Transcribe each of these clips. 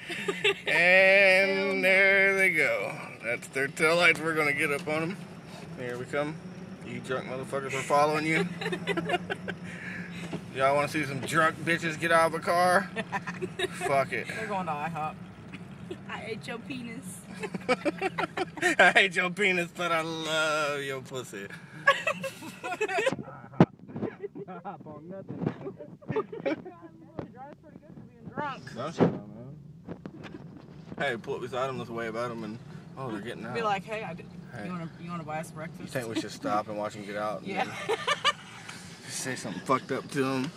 And there they go. That's their tail lights. We're gonna get up on them. Here we come. You drunk motherfuckers are following you. Y'all want to see some drunk bitches get out of the car? Fuck it. They're going to IHOP. I ate your penis. I hate your penis, but I love your pussy. IHOP on nothing. Drives pretty good for being drunk. Don't you know, man? Hey, pull up beside them, let's wave at them, and oh, they're getting out. Be like, hey, Hey. you wanna buy us breakfast? You think we should stop and watch them get out? And Yeah. then say something fucked up to them.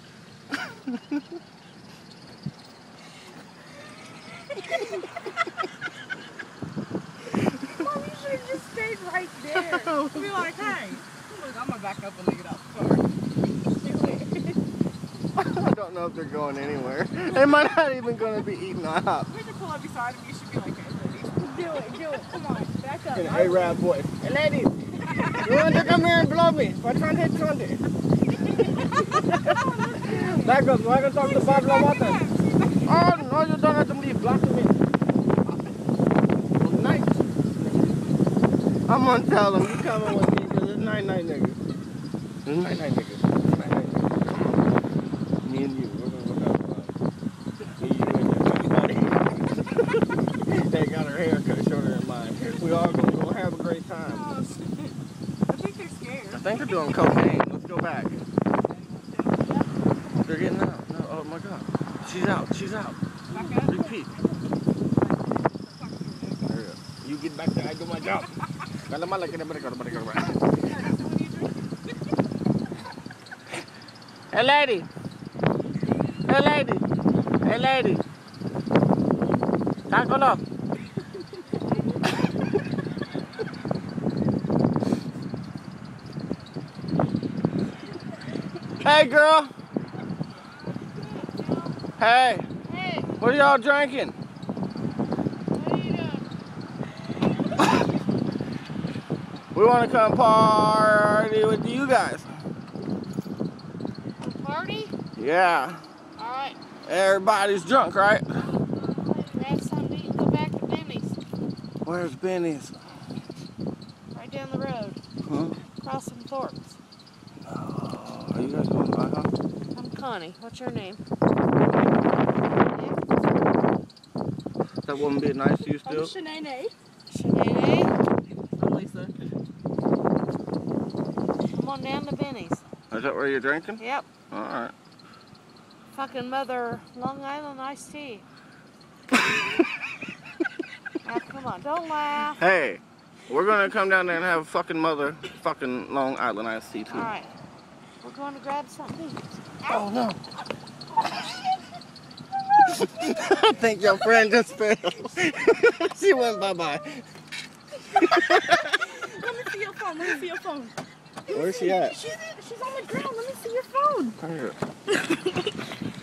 Oh, you should have just stayed right there. Be like, hey, look, I'm gonna back up when they get out the car. I don't know if they're going anywhere. They might not even going to be eating IHOP. We can pull up beside him. You should be like, hey, ladies. Do it. Come on, back up. In an Arab voice. Hey, ladies, you want to come here and blow me for 20? Back up, so I can talk to Pablo Mata. Oh, no, you don't have to leave. Block me. Well, night. I'm going to tell them you coming with me because it's night-night niggas. It's night-night niggas. Me and you, we're gonna look out for me, you, and your they got her hair cut shorter than mine. We all gonna go have a great time. I think they're scared. I think they're doing cocaine. Let's go back. They're getting out. No, oh my god. She's out. She's out. Back up. Repeat. There you go. You get back there. I do my job. Hey lady. Hey lady. Hey lady. Takolo. Hey girl. Hey. Hey, What are y'all drinking? what are you doing? We want to come party with you guys. A party? Yeah. Alright. Everybody's drunk, right? Grab something to eat and go back to Benny's. Where's Benny's? Right down the road. Huh? Across from Thornton's. Oh, are you guys going to IHOP? I'm Connie. What's your name? That wouldn't be nice to you still? I'm Shanae. Shanae? I'm Lisa. Come on down to Benny's. Is that where you're drinking? Yep. Alright. Fucking Mother Long Island iced tea. Now, come on, don't laugh. Hey, we're going to come down there and have fucking Long Island iced tea too. Alright. We're going to grab something to eat. Oh no. I think your friend just fell. She went bye-bye. Let me see your phone. Let me see your phone. Where's she at? She's on the ground. Let me see your phone. Here.